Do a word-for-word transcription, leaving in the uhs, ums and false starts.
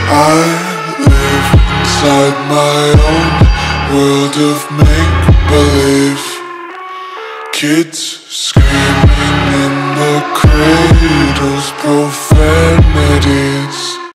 I live inside my own world of make-believe. Kids screaming in the cradles, profanities.